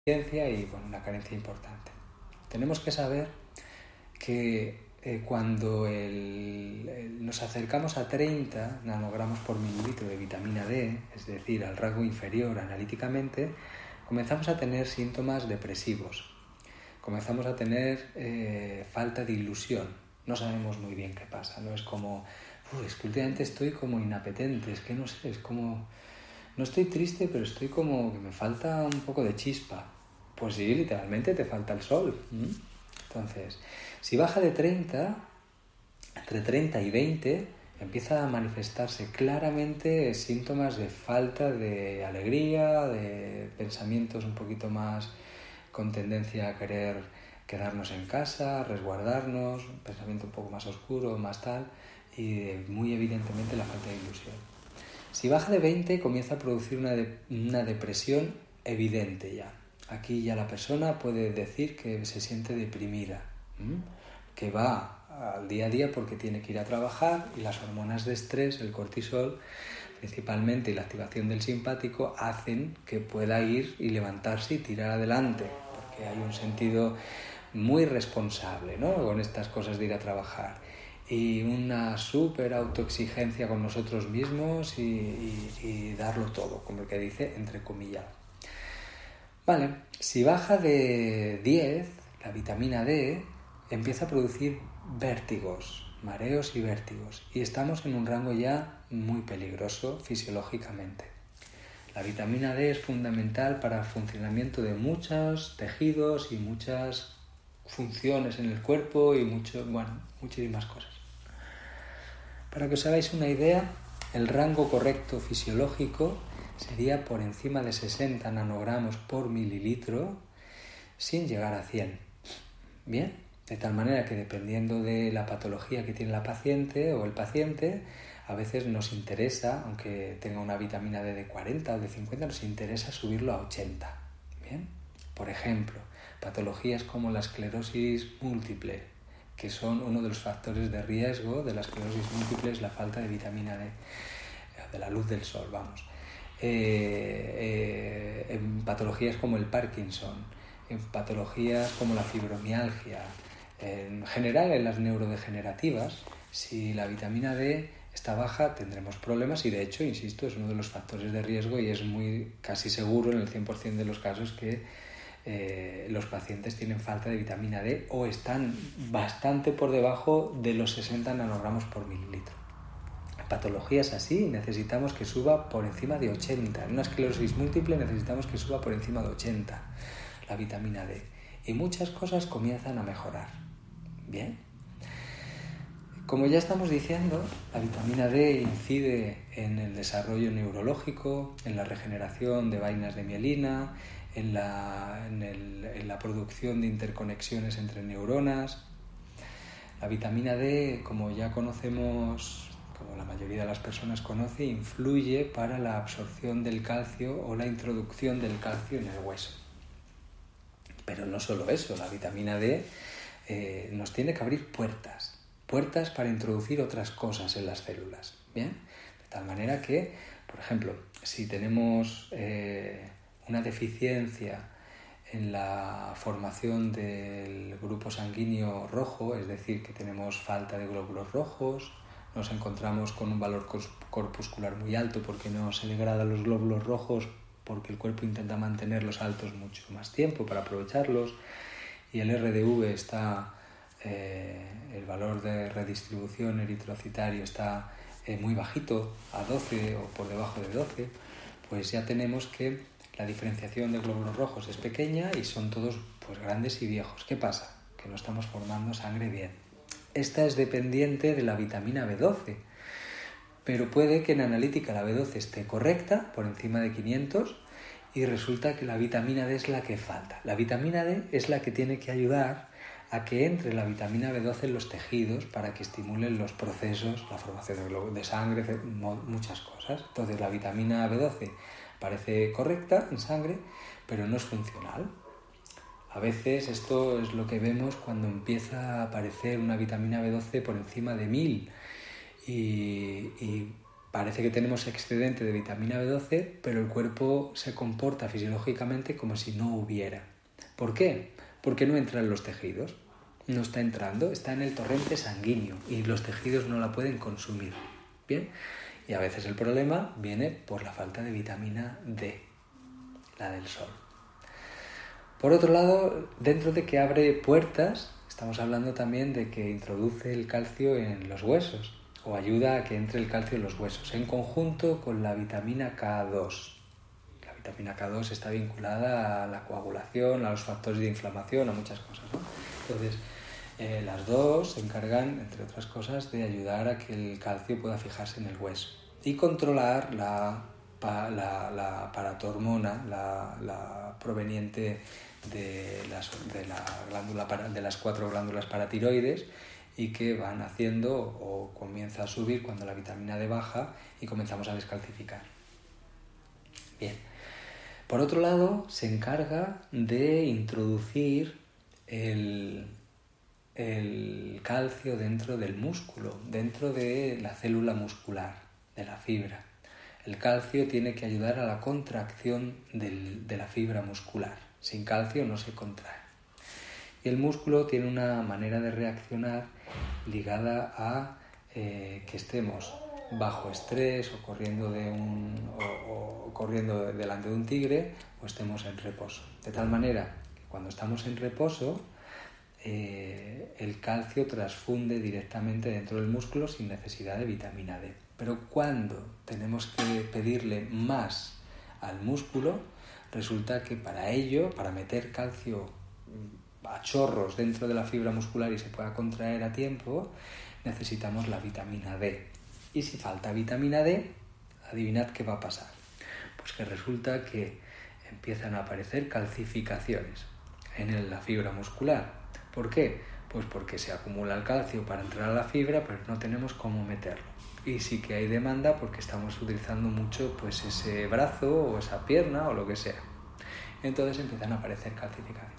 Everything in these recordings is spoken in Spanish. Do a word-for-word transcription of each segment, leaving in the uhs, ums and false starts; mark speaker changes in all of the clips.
Speaker 1: y bueno, una carencia importante. Tenemos que saber que eh, cuando el, el, nos acercamos a treinta nanogramos por mililitro de vitamina D, es decir, al rango inferior analíticamente, comenzamos a tener síntomas depresivos, comenzamos a tener eh, falta de ilusión, no sabemos muy bien qué pasa, ¿no? Es como, es que últimamente estoy como inapetente, es que no sé, es como, no estoy triste, pero estoy como que me falta un poco de chispa. Pues sí, literalmente te falta el sol. Entonces, si baja de treinta, entre treinta y veinte, empieza a manifestarse claramente síntomas de falta de alegría, de pensamientos un poquito más con tendencia a querer quedarnos en casa, resguardarnos, un pensamiento un poco más oscuro, más tal, y muy evidentemente la falta de ilusión. Si baja de veinte, comienza a producir una, de, una depresión evidente ya. Aquí ya la persona puede decir que se siente deprimida, ¿m? que va al día a día porque tiene que ir a trabajar y las hormonas de estrés, el cortisol principalmente y la activación del simpático hacen que pueda ir y levantarse y tirar adelante, porque hay un sentido muy responsable, ¿no? con estas cosas de ir a trabajar y una súper autoexigencia con nosotros mismos y, y, y darlo todo, como el que dice entre comillas. Vale, si baja de diez, la vitamina D empieza a producir vértigos, mareos y vértigos, y estamos en un rango ya muy peligroso fisiológicamente. La vitamina D es fundamental para el funcionamiento de muchos tejidos y muchas funciones en el cuerpo y mucho, bueno, muchísimas cosas. Para que os hagáis una idea, el rango correcto fisiológico sería por encima de sesenta nanogramos por mililitro sin llegar a cien. Bien, de tal manera que dependiendo de la patología que tiene la paciente o el paciente, a veces nos interesa, aunque tenga una vitamina D de cuarenta o de cincuenta, nos interesa subirlo a ochenta. Bien, por ejemplo, patologías como la esclerosis múltiple, que son uno de los factores de riesgo de la esclerosis múltiple, es la falta de vitamina D, de la luz del sol, vamos. Eh, eh, en patologías como el Parkinson, en patologías como la fibromialgia, en general en las neurodegenerativas, si la vitamina D está baja tendremos problemas y de hecho, insisto, es uno de los factores de riesgo y es muy casi seguro en el cien por ciento de los casos que eh, los pacientes tienen falta de vitamina D o están bastante por debajo de los sesenta nanogramos por mililitro. Patologías así necesitamos que suba por encima de ochenta. En una esclerosis múltiple necesitamos que suba por encima de ochenta la vitamina D. Y muchas cosas comienzan a mejorar. Bien. Como ya estamos diciendo, la vitamina D incide en el desarrollo neurológico, en la regeneración de vainas de mielina, en la, en el, en la producción de interconexiones entre neuronas. La vitamina D, como ya conocemos, como la mayoría de las personas conoce, influye para la absorción del calcio o la introducción del calcio en el hueso. Pero no solo eso, la vitamina D eh, nos tiene que abrir puertas, puertas para introducir otras cosas en las células, ¿bien? De tal manera que, por ejemplo, si tenemos eh, una deficiencia en la formación del grupo sanguíneo rojo, es decir, que tenemos falta de glóbulos rojos, nos encontramos con un valor corpuscular muy alto porque no se degradan los glóbulos rojos porque el cuerpo intenta mantenerlos altos mucho más tiempo para aprovecharlos y el R D V está, eh, el valor de redistribución eritrocitario está eh, muy bajito, a doce o por debajo de doce, pues ya tenemos que la diferenciación de glóbulos rojos es pequeña y son todos pues grandes y viejos. ¿Qué pasa? Que no estamos formando sangre bien. Esta es dependiente de la vitamina B doce, pero puede que en analítica la B doce esté correcta, por encima de quinientos, y resulta que la vitamina D es la que falta. La vitamina D es la que tiene que ayudar a que entre la vitamina B doce en los tejidos para que estimulen los procesos, la formación de sangre, muchas cosas. Entonces la vitamina B doce parece correcta en sangre, pero no es funcional. A veces esto es lo que vemos cuando empieza a aparecer una vitamina B doce por encima de mil y, y parece que tenemos excedente de vitamina B doce, pero el cuerpo se comporta fisiológicamente como si no hubiera. ¿Por qué? Porque no entra en los tejidos. No está entrando, está en el torrente sanguíneo y los tejidos no la pueden consumir. ¿Bien? Y a veces el problema viene por la falta de vitamina D, la del sol. Por otro lado, dentro de que abre puertas, estamos hablando también de que introduce el calcio en los huesos o ayuda a que entre el calcio en los huesos, en conjunto con la vitamina K dos. La vitamina K dos está vinculada a la coagulación, a los factores de inflamación, a muchas cosas, ¿no? Entonces, eh, las dos se encargan, entre otras cosas, de ayudar a que el calcio pueda fijarse en el hueso y controlar la, la, la paratormona, la, la proveniente de las, de, la glándula para, de las cuatro glándulas paratiroides, y que van haciendo o comienza a subir cuando la vitamina D baja y comenzamos a descalcificar. Bien. Por otro lado, se encarga de introducir el, el calcio dentro del músculo, dentro de la célula muscular, de la fibra. El calcio tiene que ayudar a la contracción del, de la fibra muscular. Sin calcio no se contrae. Y el músculo tiene una manera de reaccionar ligada a eh, que estemos bajo estrés o corriendo, de un, o, o corriendo delante de un tigre o estemos en reposo. De tal manera que cuando estamos en reposo, eh, el calcio transfunde directamente dentro del músculo sin necesidad de vitamina D. Pero cuando tenemos que pedirle más al músculo, resulta que para ello, para meter calcio a chorros dentro de la fibra muscular y se pueda contraer a tiempo, necesitamos la vitamina D. Y si falta vitamina D, adivinad qué va a pasar. Pues que resulta que empiezan a aparecer calcificaciones en la fibra muscular. ¿Por qué? Pues porque se acumula el calcio para entrar a la fibra, pero no tenemos cómo meterlo. Y sí que hay demanda porque estamos utilizando mucho pues ese brazo o esa pierna o lo que sea. Entonces empiezan a aparecer calcificaciones.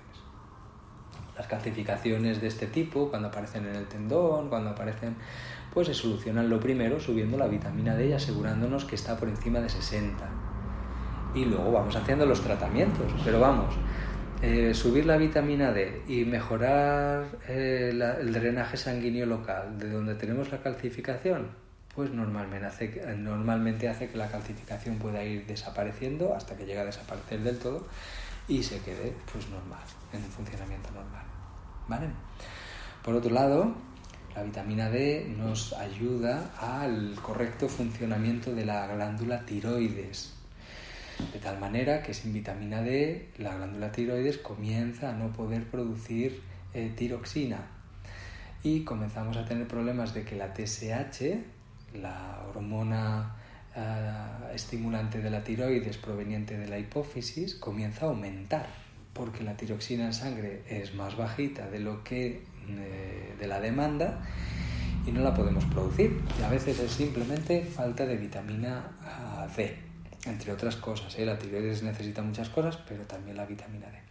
Speaker 1: Las calcificaciones de este tipo, cuando aparecen en el tendón, cuando aparecen, pues se solucionan lo primero subiendo la vitamina D y asegurándonos que está por encima de sesenta. Y luego vamos haciendo los tratamientos. Pero vamos, eh, subir la vitamina D y mejorar eh, la, el drenaje sanguíneo local de donde tenemos la calcificación, pues normalmente hace, normalmente hace que la calcificación pueda ir desapareciendo hasta que llega a desaparecer del todo y se quede pues normal, en un funcionamiento normal. ¿Vale? Por otro lado, la vitamina D nos ayuda al correcto funcionamiento de la glándula tiroides, de tal manera que sin vitamina D la glándula tiroides comienza a no poder producir eh, tiroxina y comenzamos a tener problemas de que la T S H, la hormona uh, estimulante de la tiroides proveniente de la hipófisis, comienza a aumentar porque la tiroxina en sangre es más bajita de lo que eh, de la demanda y no la podemos producir. Y a veces es simplemente falta de vitamina D, entre otras cosas, ¿eh? La tiroides necesita muchas cosas, pero también la vitamina D.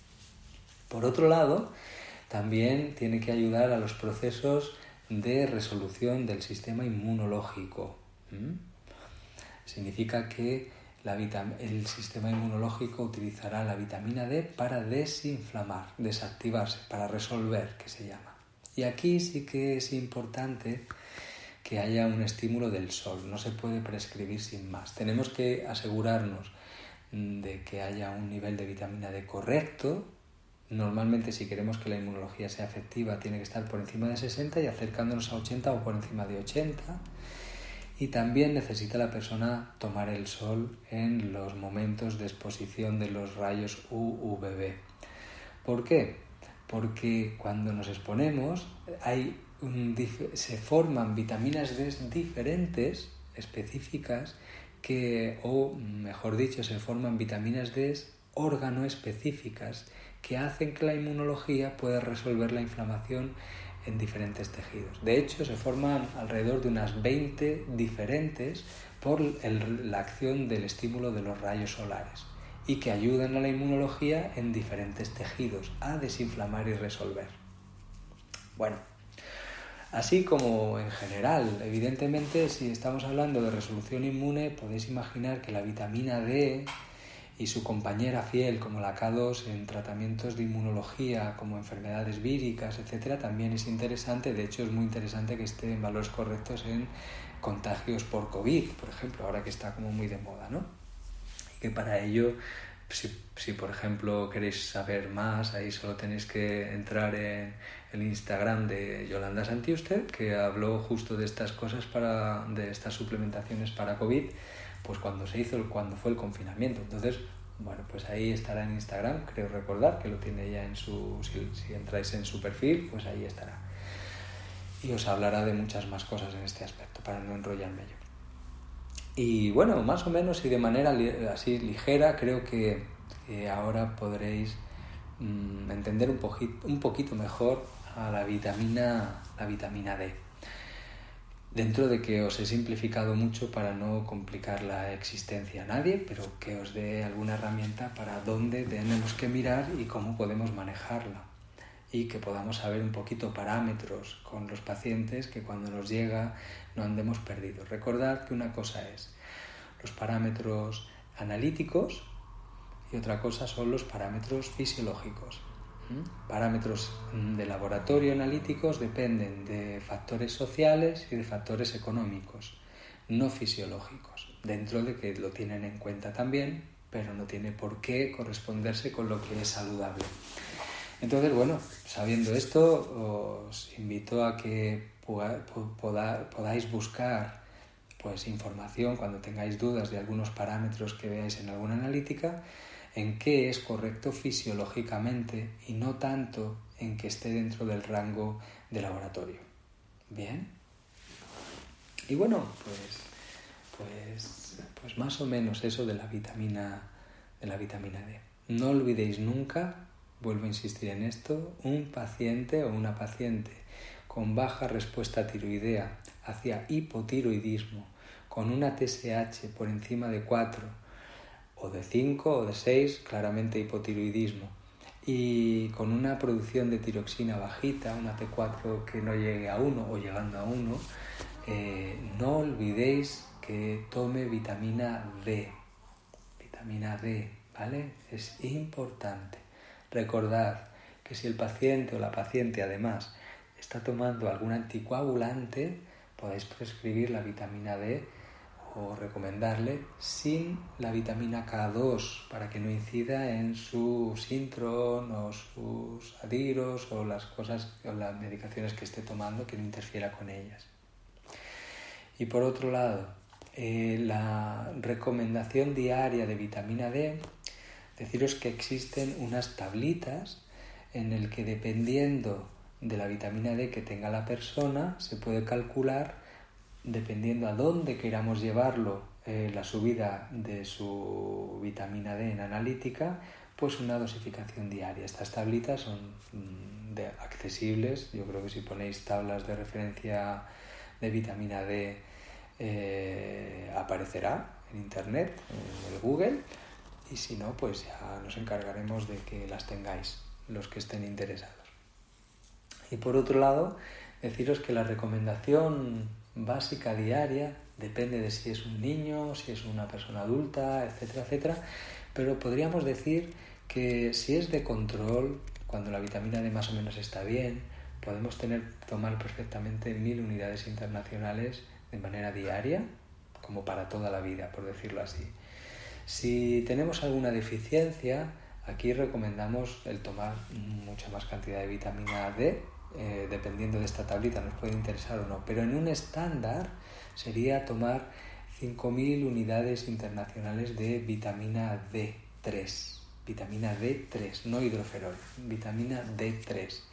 Speaker 1: Por otro lado, también tiene que ayudar a los procesos de resolución del sistema inmunológico. ¿Mm? Significa que la vitam- el sistema inmunológico utilizará la vitamina D para desinflamar, desactivarse, para resolver, que se llama. Y aquí sí que es importante que haya un estímulo del sol, no se puede prescribir sin más. Tenemos que asegurarnos de que haya un nivel de vitamina D correcto. Normalmente, si queremos que la inmunología sea efectiva, tiene que estar por encima de sesenta y acercándonos a ochenta o por encima de ochenta. Y también necesita la persona tomar el sol en los momentos de exposición de los rayos U V B. ¿Por qué? Porque cuando nos exponemos hay un dif- se forman vitaminas D diferentes, específicas, que, o mejor dicho, se forman vitaminas D órgano-específicas que hacen que la inmunología pueda resolver la inflamación en diferentes tejidos. De hecho, se forman alrededor de unas veinte diferentes por el, la acción del estímulo de los rayos solares y que ayudan a la inmunología en diferentes tejidos a desinflamar y resolver. Bueno, Así como en general. Evidentemente, si estamos hablando de resolución inmune, podéis imaginar que la vitamina D y su compañera fiel como la K dos en tratamientos de inmunología como enfermedades víricas, etcétera, también es interesante. De hecho, es muy interesante que esté en valores correctos en contagios por COVID, por ejemplo, ahora que está como muy de moda, ¿no? Y que para ello, si, si por ejemplo queréis saber más, ahí solo tenéis que entrar en el Instagram de Yolanda Santiuste, que habló justo de estas cosas, para, de estas suplementaciones para COVID, pues cuando se hizo, cuando fue el confinamiento. Entonces, bueno, pues ahí estará en Instagram, creo recordar que lo tiene ya en su, si, si entráis en su perfil, pues ahí estará. Y os hablará de muchas más cosas en este aspecto, para no enrollarme yo. Y bueno, más o menos y de manera li- así ligera, creo que, que ahora podréis mmm, entender un, poquito, un poquito mejor a la vitamina, la vitamina D. Dentro de que os he simplificado mucho para no complicar la existencia a nadie, pero que os dé alguna herramienta para dónde tenemos que mirar y cómo podemos manejarla. Y que podamos saber un poquito parámetros con los pacientes, que cuando nos llega no andemos perdidos. Recordad que una cosa es los parámetros analíticos y otra cosa son los parámetros fisiológicos. ¿Mm? Parámetros de laboratorio analíticos dependen de factores sociales y de factores económicos, no fisiológicos, dentro de que lo tienen en cuenta también, pero no tiene por qué corresponderse con lo que es saludable. Entonces, bueno, sabiendo esto, os invito a que poda, podáis buscar pues, información cuando tengáis dudas de algunos parámetros que veáis en alguna analítica, en qué es correcto fisiológicamente y no tanto en que esté dentro del rango de laboratorio. ¿Bien? Y bueno, pues, pues, pues más o menos eso de la vitamina, de la vitamina D. No olvidéis nunca, vuelvo a insistir en esto, un paciente o una paciente con baja respuesta tiroidea hacia hipotiroidismo, con una T S H por encima de cuatro, o de cinco o de seis, claramente hipotiroidismo, y con una producción de tiroxina bajita, una T cuatro que no llegue a uno o llegando a uno, eh, no olvidéis que tome vitamina D. Vitamina D, ¿vale? Es importante. Recordad que si el paciente o la paciente además está tomando algún anticoagulante, podéis prescribir la vitamina D o recomendarle sin la vitamina K dos para que no incida en su Sintron o sus adiros o las cosas o las medicaciones que esté tomando, que no interfiera con ellas. Y por otro lado, eh, la recomendación diaria de vitamina D, deciros que existen unas tablitas en el que dependiendo de la vitamina D que tenga la persona se puede calcular, dependiendo a dónde queramos llevarlo, eh, la subida de su vitamina D en analítica, pues una dosificación diaria. Estas tablitas son mm, de, accesibles. Yo creo que si ponéis tablas de referencia de vitamina D eh, aparecerá en internet, en el Google, y si no, pues ya nos encargaremos de que las tengáis los que estén interesados. Y por otro lado, deciros que la recomendación básica diaria depende de si es un niño, si es una persona adulta, etcétera, etcétera, pero podríamos decir que si es de control, cuando la vitamina D más o menos está bien, podemos tener, tomar perfectamente mil unidades internacionales de manera diaria, como para toda la vida, por decirlo así. Si tenemos alguna deficiencia, aquí recomendamos el tomar mucha más cantidad de vitamina D, eh, dependiendo de esta tablita, nos puede interesar o no, pero en un estándar sería tomar cinco mil unidades internacionales de vitamina D tres, vitamina D tres, no hidroferol, vitamina D tres.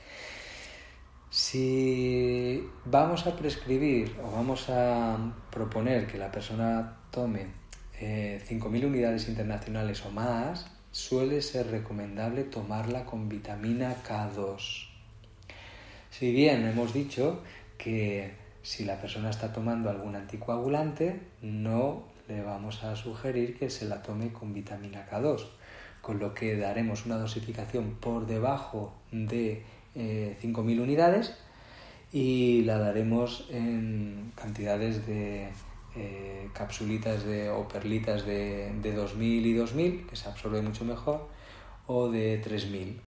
Speaker 1: Si vamos a prescribir o vamos a proponer que la persona tome eh, cinco mil unidades internacionales o más, suele ser recomendable tomarla con vitamina K dos. Si bien hemos dicho que si la persona está tomando algún anticoagulante, no le vamos a sugerir que se la tome con vitamina K dos, con lo que daremos una dosificación por debajo de eh, cinco mil unidades y la daremos en cantidades de eh, capsulitas de, o perlitas de, de dos mil y dos mil, que se absorbe mucho mejor, o de tres mil.